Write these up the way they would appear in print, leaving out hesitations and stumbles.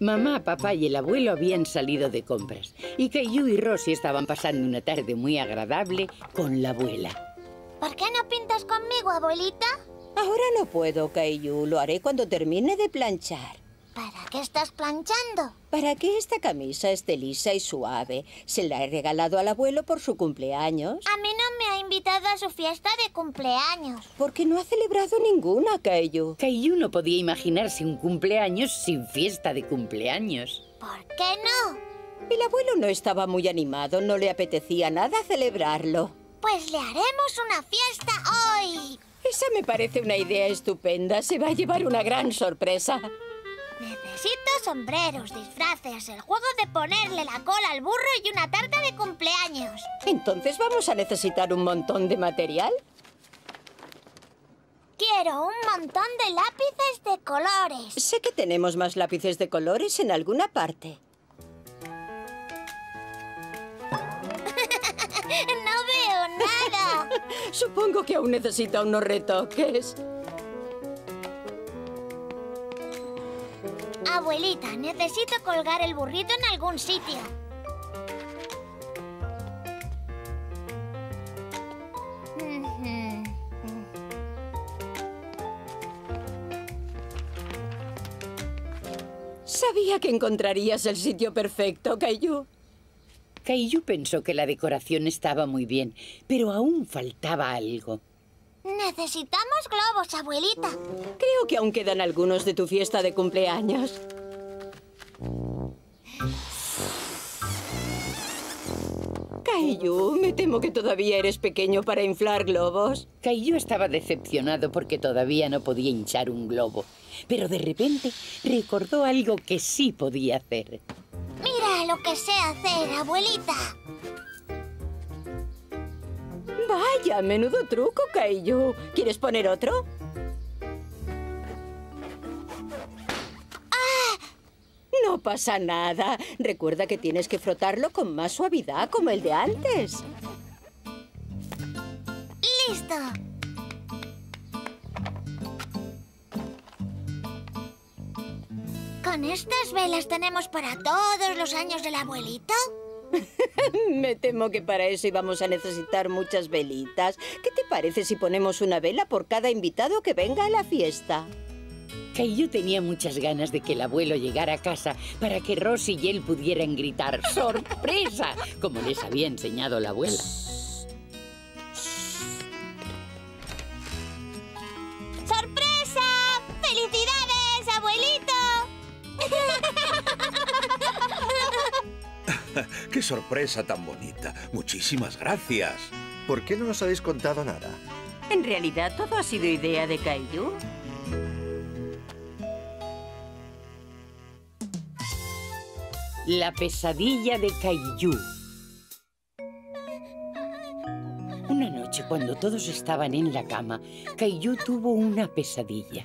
Mamá, papá y el abuelo habían salido de compras y Caillou y Rosie estaban pasando una tarde muy agradable con la abuela. ¿Por qué no pintas conmigo, abuelita? Ahora no puedo, Caillou. Lo haré cuando termine de planchar. ¿Para qué estás planchando? Para que esta camisa esté lisa y suave. Se la he regalado al abuelo por su cumpleaños. A mí no me ha invitado a su fiesta de cumpleaños. Porque no ha celebrado ninguna, Caillou. Caillou no podía imaginarse un cumpleaños sin fiesta de cumpleaños. ¿Por qué no? El abuelo no estaba muy animado, no le apetecía nada celebrarlo. Pues le haremos una fiesta hoy. Esa me parece una idea estupenda. Se va a llevar una gran sorpresa. Necesito sombreros, disfraces, el juego de ponerle la cola al burro y una tarta de cumpleaños. Entonces vamos a necesitar un montón de material. Quiero un montón de lápices de colores. Sé que tenemos más lápices de colores en alguna parte. No veo nada. Supongo que aún necesita unos retoques. Abuelita, necesito colgar el burrito en algún sitio. Sabía que encontrarías el sitio perfecto, Caillou. Caillou pensó que la decoración estaba muy bien, pero aún faltaba algo. Necesitamos globos, abuelita. Creo que aún quedan algunos de tu fiesta de cumpleaños. Caillou, me temo que todavía eres pequeño para inflar globos. Caillou estaba decepcionado porque todavía no podía hinchar un globo. Pero de repente recordó algo que sí podía hacer. Mira lo que sé hacer, abuelita. Vaya, menudo truco, Caillou. ¿Quieres poner otro? ¡Ah! No pasa nada. Recuerda que tienes que frotarlo con más suavidad, como el de antes. ¡Listo! ¿Con estas velas tenemos para todos los años del abuelito? Me temo que para eso íbamos a necesitar muchas velitas. ¿Qué te parece si ponemos una vela por cada invitado que venga a la fiesta? Caillou tenía muchas ganas de que el abuelo llegara a casa para que Rosie y él pudieran gritar ¡sorpresa!, como les había enseñado la abuela. ¡Sorpresa! ¡Felicidades, abuelito! ¡Qué sorpresa tan bonita! Muchísimas gracias. ¿Por qué no nos habéis contado nada? En realidad, todo ha sido idea de Caillou. La pesadilla de Caillou. Una noche, cuando todos estaban en la cama, Caillou tuvo una pesadilla.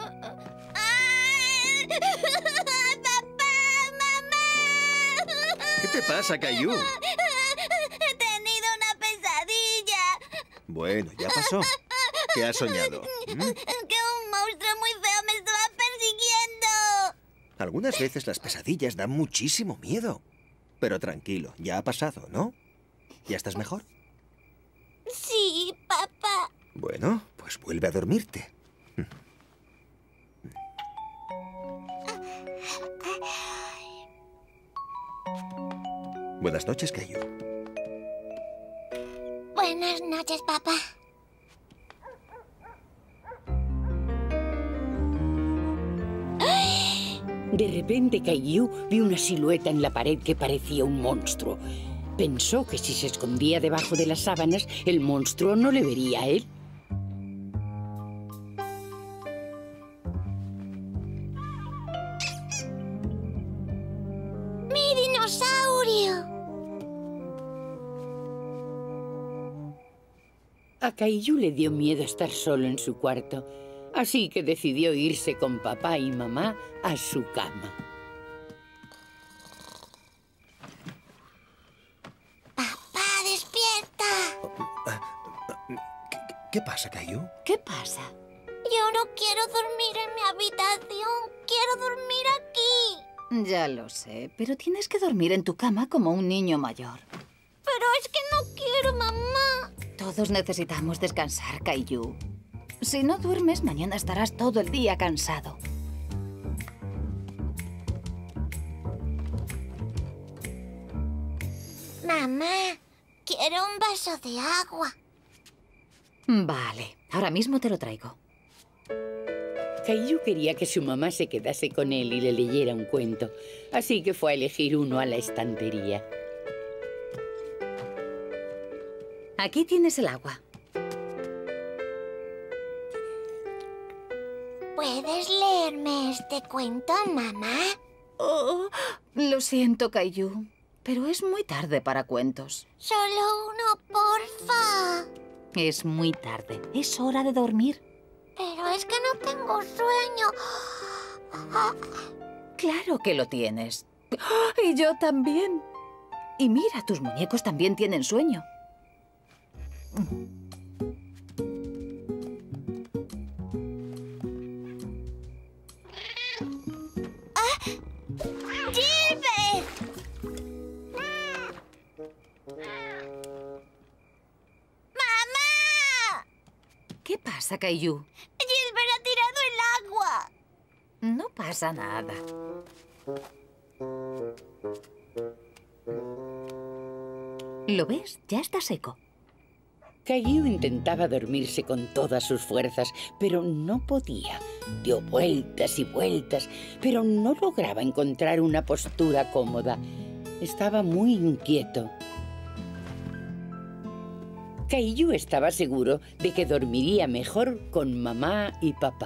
¿Qué te pasa, Caillou? He tenido una pesadilla. Bueno, ya pasó. ¿Qué has soñado? Que un monstruo muy feo me estaba persiguiendo. Algunas veces las pesadillas dan muchísimo miedo. Pero tranquilo, ya ha pasado, ¿no? ¿Ya estás mejor? Sí, papá. Bueno, pues vuelve a dormirte. Buenas noches, Caillou. Buenas noches, papá. De repente Caillou vio una silueta en la pared que parecía un monstruo. Pensó que si se escondía debajo de las sábanas, el monstruo no le vería a él. ¡Mi dinosaurio! A Caillou le dio miedo estar solo en su cuarto, así que decidió irse con papá y mamá a su cama. ¡Papá, despierta! ¿Qué pasa, Caillou? ¿Qué pasa? Yo no quiero dormir en mi habitación. Quiero dormir aquí. Ya lo sé, pero tienes que dormir en tu cama como un niño mayor. Pero es que no quiero, mamá. Todos necesitamos descansar, Caillou. Si no duermes, mañana estarás todo el día cansado. Mamá, quiero un vaso de agua. Vale, ahora mismo te lo traigo. Caillou quería que su mamá se quedase con él y le leyera un cuento, así que fue a elegir uno a la estantería. Aquí tienes el agua. ¿Puedes leerme este cuento, mamá? Oh, lo siento, Caillou, pero es muy tarde para cuentos. Solo uno, porfa. Es muy tarde. Es hora de dormir. Pero es que no tengo sueño. Claro que lo tienes. Y yo también. Y mira, tus muñecos también tienen sueño. ¡Gilbert! ¡Mamá! ¿Qué pasa, Caillou? ¡Gilbert ha tirado el agua! No pasa nada. ¿Lo ves? Ya está seco. Caillou intentaba dormirse con todas sus fuerzas, pero no podía. Dio vueltas y vueltas, pero no lograba encontrar una postura cómoda. Estaba muy inquieto. Caillou estaba seguro de que dormiría mejor con mamá y papá.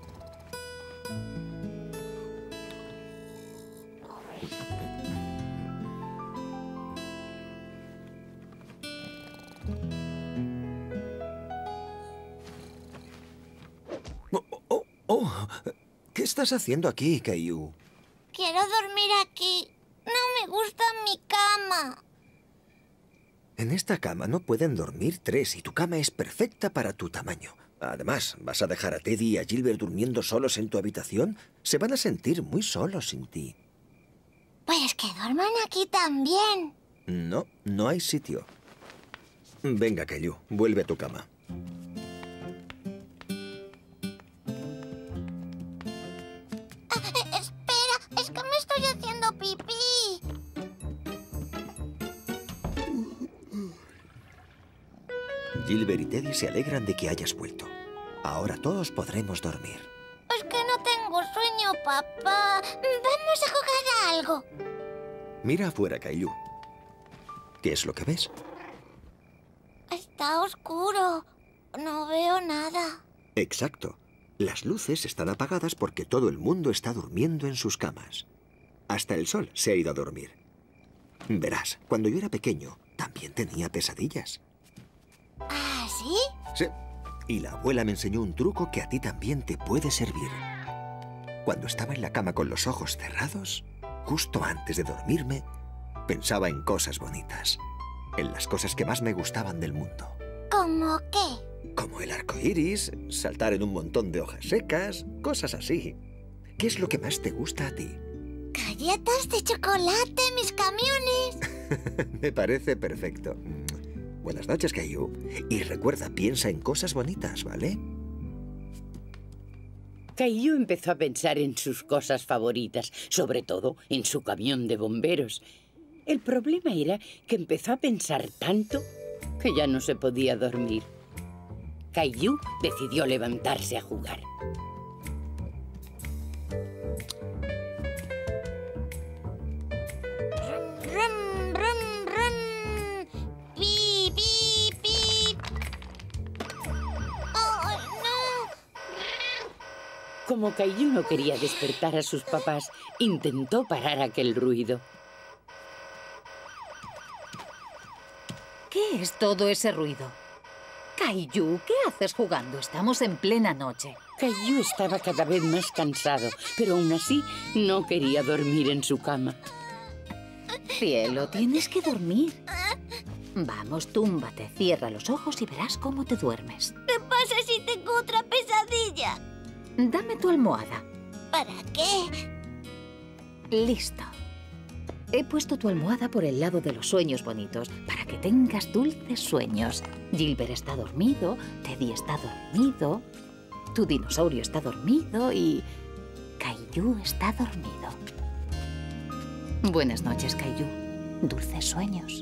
¿Qué estás haciendo aquí, Caillou? Quiero dormir aquí. No me gusta mi cama. En esta cama no pueden dormir tres y tu cama es perfecta para tu tamaño. Además, ¿vas a dejar a Teddy y a Gilbert durmiendo solos en tu habitación? Se van a sentir muy solos sin ti. Pues que duerman aquí también. No, no hay sitio. Venga, Caillou, vuelve a tu cama. Espera, es que me estoy haciendo pipí. Gilbert y Teddy se alegran de que hayas vuelto. Ahora todos podremos dormir. Es que no tengo sueño, papá. Vamos a jugar a algo. Mira afuera, Caillou. ¿Qué es lo que ves? Está oscuro. No veo nada. Exacto. Las luces están apagadas porque todo el mundo está durmiendo en sus camas. Hasta el sol se ha ido a dormir. Verás, cuando yo era pequeño, también tenía pesadillas. ¿Ah, sí? Sí. Y la abuela me enseñó un truco que a ti también te puede servir. Cuando estaba en la cama con los ojos cerrados, justo antes de dormirme, pensaba en cosas bonitas. En las cosas que más me gustaban del mundo. ¿Cómo qué? Como el arco iris, saltar en un montón de hojas secas, cosas así. ¿Qué es lo que más te gusta a ti? Galletas de chocolate, mis camiones. Me parece perfecto. Buenas noches, Caillou. Y recuerda, piensa en cosas bonitas, ¿vale? Caillou empezó a pensar en sus cosas favoritas, sobre todo en su camión de bomberos. El problema era que empezó a pensar tanto que ya no se podía dormir. Caillou decidió levantarse a jugar. Rum, rum, rum. Pi, pi, pi. ¡Ay, no! Como Caillou no quería despertar a sus papás, intentó parar aquel ruido. ¿Qué es todo ese ruido? Caillou, ¿qué haces jugando? Estamos en plena noche. Caillou estaba cada vez más cansado, pero aún así no quería dormir en su cama. Cielo, tienes que dormir. Vamos, túmbate, cierra los ojos y verás cómo te duermes. ¿Qué pasa si tengo otra pesadilla? Dame tu almohada. ¿Para qué? Listo. He puesto tu almohada por el lado de los sueños bonitos para que tengas dulces sueños. Gilbert está dormido, Teddy está dormido, tu dinosaurio está dormido y Caillou está dormido. Buenas noches, Caillou. Dulces sueños.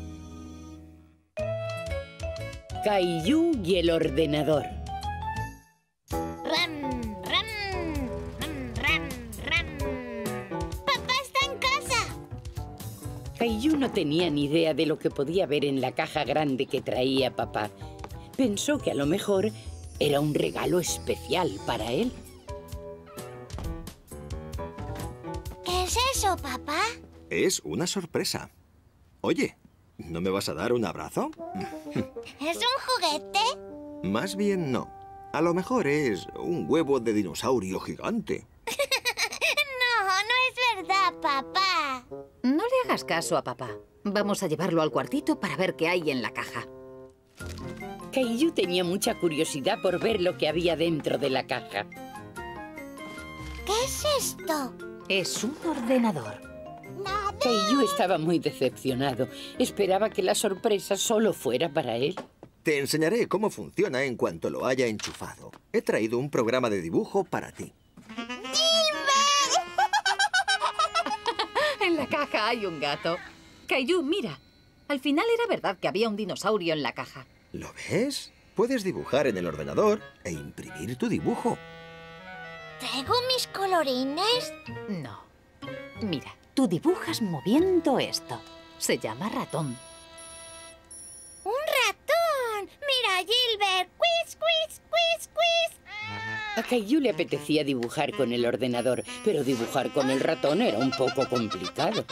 Caillou y el ordenador. Ram, ram, ram, ram. ¡Papá está en casa! Caillou no tenía ni idea de lo que podía ver en la caja grande que traía papá. Pensó que a lo mejor era un regalo especial para él. ¿Qué es eso, papá? Es una sorpresa. Oye, ¿no me vas a dar un abrazo? ¿Es un juguete? Más bien no. A lo mejor es un huevo de dinosaurio gigante. No, no es verdad, papá. No le hagas caso a papá. Vamos a llevarlo al cuartito para ver qué hay en la caja. Caillou tenía mucha curiosidad por ver lo que había dentro de la caja. ¿Qué es esto? Es un ordenador. Nada. Caillou estaba muy decepcionado. Esperaba que la sorpresa solo fuera para él. Te enseñaré cómo funciona en cuanto lo haya enchufado. He traído un programa de dibujo para ti. En la caja hay un gato. Caillou, mira. Al final era verdad que había un dinosaurio en la caja. ¿Lo ves? Puedes dibujar en el ordenador e imprimir tu dibujo. ¿Traigo mis colorines? No. Mira, tú dibujas moviendo esto. Se llama ratón. ¡Un ratón! ¡Mira, Gilbert! ¡Quiz, quiz, quiz, quiz! A Caillou le apetecía dibujar con el ordenador, pero dibujar con el ratón era un poco complicado.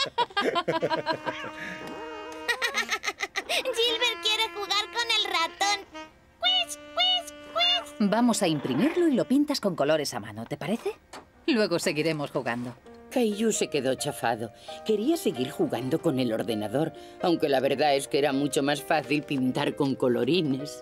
Gilbert quiere jugar con el ratón. ¡Quiz, quiz, quiz! Vamos a imprimirlo y lo pintas con colores a mano, ¿te parece? Luego seguiremos jugando. Caillou se quedó chafado. Quería seguir jugando con el ordenador, aunque la verdad es que era mucho más fácil pintar con colorines.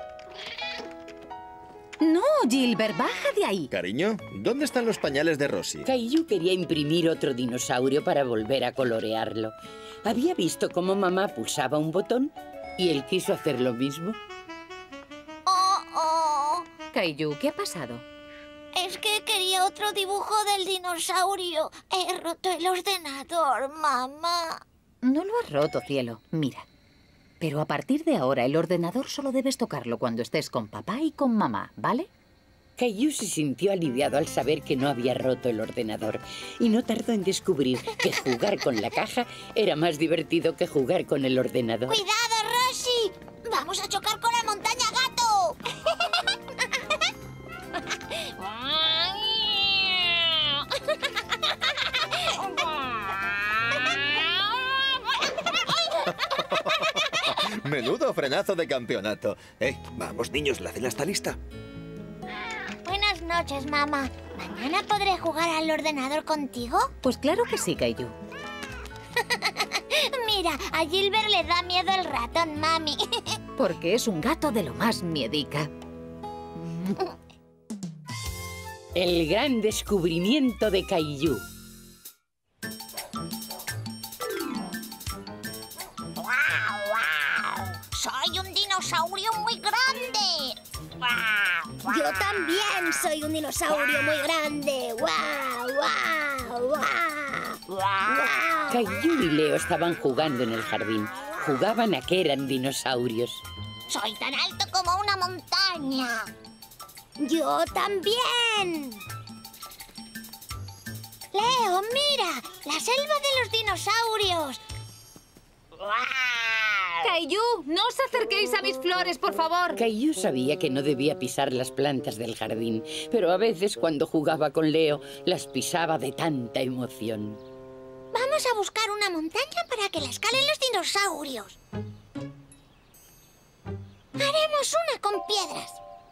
No, Gilbert, baja de ahí. Cariño, ¿dónde están los pañales de Rosie? Caillou quería imprimir otro dinosaurio para volver a colorearlo. Había visto cómo mamá pulsaba un botón y él quiso hacer lo mismo. ¡Oh, oh! Caillou, ¿qué ha pasado? Es que quería otro dibujo del dinosaurio. He roto el ordenador, mamá. No lo has roto, cielo. Mira. Pero a partir de ahora, el ordenador solo debes tocarlo cuando estés con papá y con mamá, ¿vale? Caillou se sintió aliviado al saber que no había roto el ordenador y no tardó en descubrir que jugar con la caja era más divertido que jugar con el ordenador. ¡Cuidado, Rosie! ¡Vamos a chocar con la montaña gato! Menudo frenazo de campeonato. Vamos, niños, la cena está lista. Buenas noches, mamá. ¿Mañana podré jugar al ordenador contigo? Pues claro que sí, Caillou. Mira, a Gilbert le da miedo el ratón, mami. Porque es un gato de lo más miedica. El gran descubrimiento de Caillou. ¡Soy un dinosaurio muy grande! Yo también soy un dinosaurio muy grande. ¡Guau, guau, guau! Caillou y Leo estaban jugando en el jardín. Jugaban a que eran dinosaurios. Soy tan alto como una montaña. Yo también. Leo, mira, la selva de los dinosaurios. Caillou, no os acerquéis a mis flores, por favor. Caillou sabía que no debía pisar las plantas del jardín, pero a veces cuando jugaba con Leo las pisaba de tanta emoción. Vamos a buscar una montaña para que la escalen los dinosaurios. Haremos una con piedras.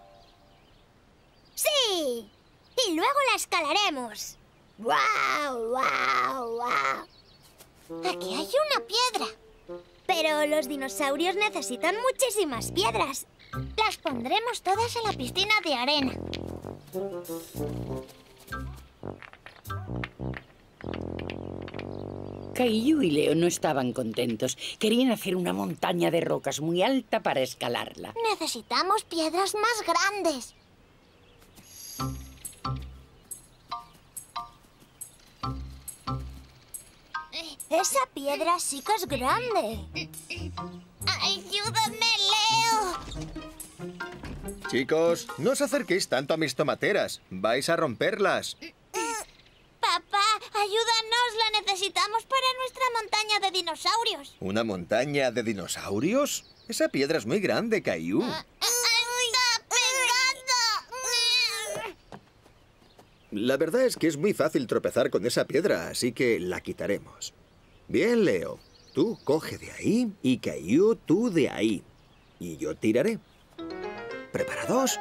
¡Sí! Y luego la escalaremos. ¡Guau, guau, guau! Aquí hay una piedra. Pero los dinosaurios necesitan muchísimas piedras. Las pondremos todas en la piscina de arena. Caillou y Leo no estaban contentos. Querían hacer una montaña de rocas muy alta para escalarla. Necesitamos piedras más grandes. Esa piedra sí que es grande. ¡Ayúdame, Leo! Chicos, no os acerquéis tanto a mis tomateras. Vais a romperlas. Papá, ayúdanos. La necesitamos para nuestra montaña de dinosaurios. ¿Una montaña de dinosaurios? Esa piedra es muy grande, Caillou. ¡Está pegando! La verdad es que es muy fácil tropezar con esa piedra, así que la quitaremos. Bien, Leo. Tú coge de ahí y Caillou tú de ahí. Y yo tiraré. ¿Preparados?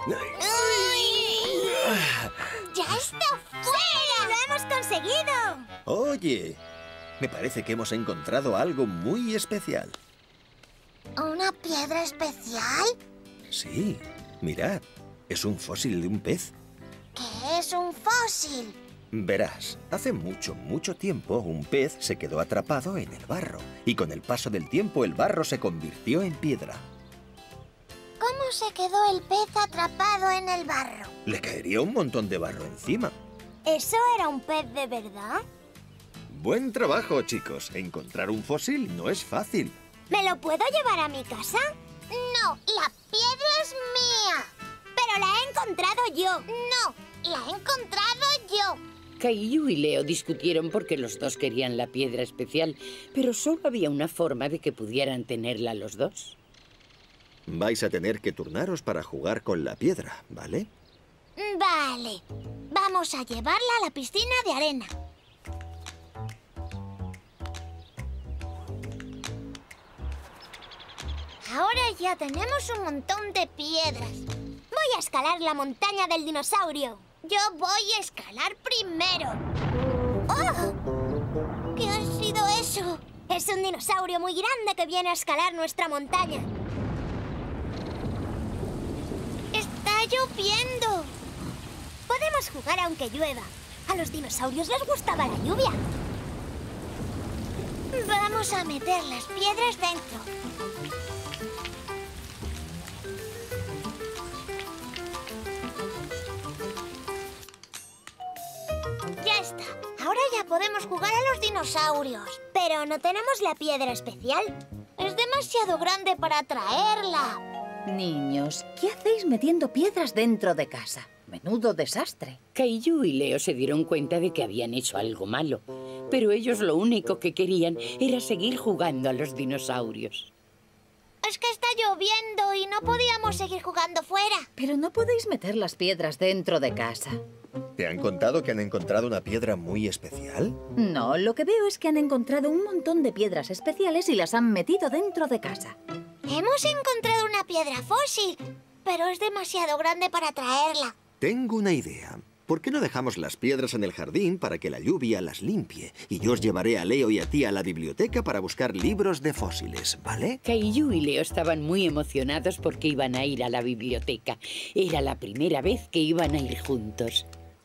¡Ya está fuera! ¡Lo hemos conseguido! Oye, me parece que hemos encontrado algo muy especial. ¿Una piedra especial? Sí, mirad. Es un fósil de un pez. ¿Qué es un fósil? Verás, hace mucho, mucho tiempo un pez se quedó atrapado en el barro. Y con el paso del tiempo el barro se convirtió en piedra. ¿Cómo se quedó el pez atrapado en el barro? Le caería un montón de barro encima. ¿Eso era un pez de verdad? Buen trabajo, chicos. Encontrar un fósil no es fácil. ¿Me lo puedo llevar a mi casa? No, la piedra es mía. Pero la he encontrado yo. No, la he encontrado yo. Caillou y Leo discutieron porque los dos querían la piedra especial, pero solo había una forma de que pudieran tenerla los dos. Vais a tener que turnaros para jugar con la piedra, ¿vale? Vale. Vamos a llevarla a la piscina de arena. Ahora ya tenemos un montón de piedras. Voy a escalar la montaña del dinosaurio. Yo voy a escalar primero. ¡Oh! ¿Qué ha sido eso? Es un dinosaurio muy grande que viene a escalar nuestra montaña. ¡Está lloviendo! Podemos jugar aunque llueva. A los dinosaurios les gustaba la lluvia. Vamos a meter las piedras dentro. Ya está. Ahora ya podemos jugar a los dinosaurios. Pero no tenemos la piedra especial. Es demasiado grande para traerla. Niños, ¿qué hacéis metiendo piedras dentro de casa? Menudo desastre. Caillou y Leo se dieron cuenta de que habían hecho algo malo, pero ellos lo único que querían era seguir jugando a los dinosaurios. Es que está lloviendo y no podíamos seguir jugando fuera. Pero no podéis meter las piedras dentro de casa. ¿Te han contado que han encontrado una piedra muy especial? No, lo que veo es que han encontrado un montón de piedras especiales y las han metido dentro de casa. Hemos encontrado una piedra fósil, pero es demasiado grande para traerla. Tengo una idea. ¿Por qué no dejamos las piedras en el jardín para que la lluvia las limpie? Y yo os llevaré a Leo y a ti a la biblioteca para buscar libros de fósiles, ¿vale? Caillou y Leo estaban muy emocionados porque iban a ir a la biblioteca. Era la primera vez que iban a ir juntos.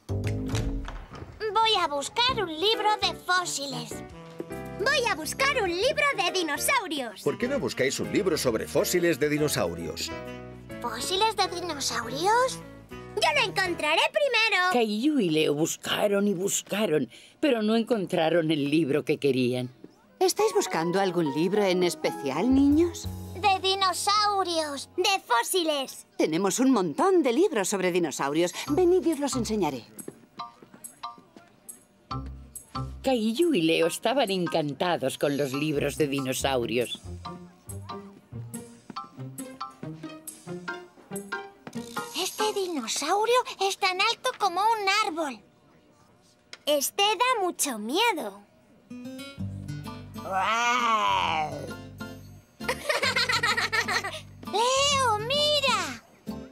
Voy a buscar un libro de fósiles. Voy a buscar un libro de dinosaurios. ¿Por qué no buscáis un libro sobre fósiles de dinosaurios? ¿Fósiles de dinosaurios? ¡Yo lo encontraré primero! Caillou y Leo buscaron y buscaron, pero no encontraron el libro que querían. ¿Estáis buscando algún libro en especial, niños? De dinosaurios, de fósiles. Tenemos un montón de libros sobre dinosaurios. Venid y os los enseñaré. Caillou y Leo estaban encantados con los libros de dinosaurios. Este dinosaurio es tan alto como un árbol. Este da mucho miedo. ¡Leo, mira!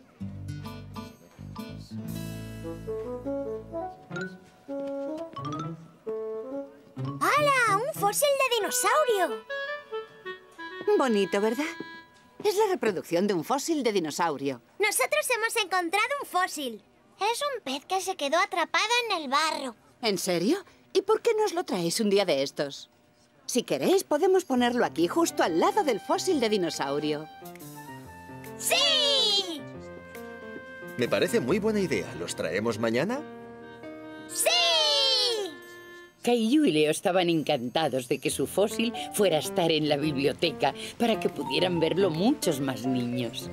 ¡Hala! ¡Un fósil de dinosaurio! Bonito, ¿verdad? Es la reproducción de un fósil de dinosaurio. Nosotros hemos encontrado un fósil. Es un pez que se quedó atrapado en el barro. ¿En serio? ¿Y por qué no os lo traéis un día de estos? Si queréis, podemos ponerlo aquí, justo al lado del fósil de dinosaurio. ¡Sí! Me parece muy buena idea. ¿Los traemos mañana? ¡Sí! Caillou y Leo estaban encantados de que su fósil fuera a estar en la biblioteca para que pudieran verlo muchos más niños.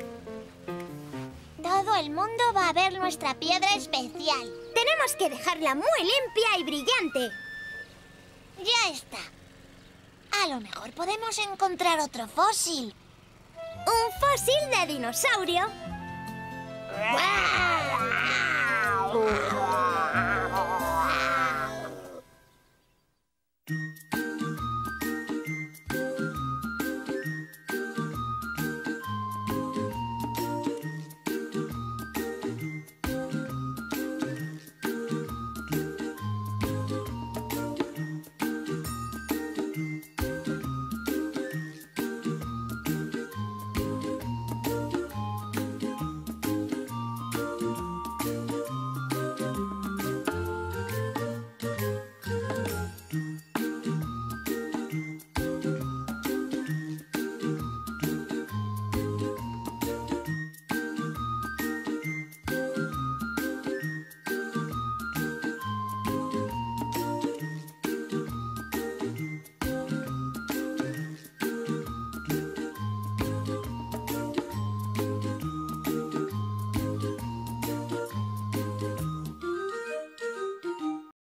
Todo el mundo va a ver nuestra piedra especial. Tenemos que dejarla muy limpia y brillante. Ya está. A lo mejor podemos encontrar otro fósil. ¿Un fósil de dinosaurio? ¡Guau!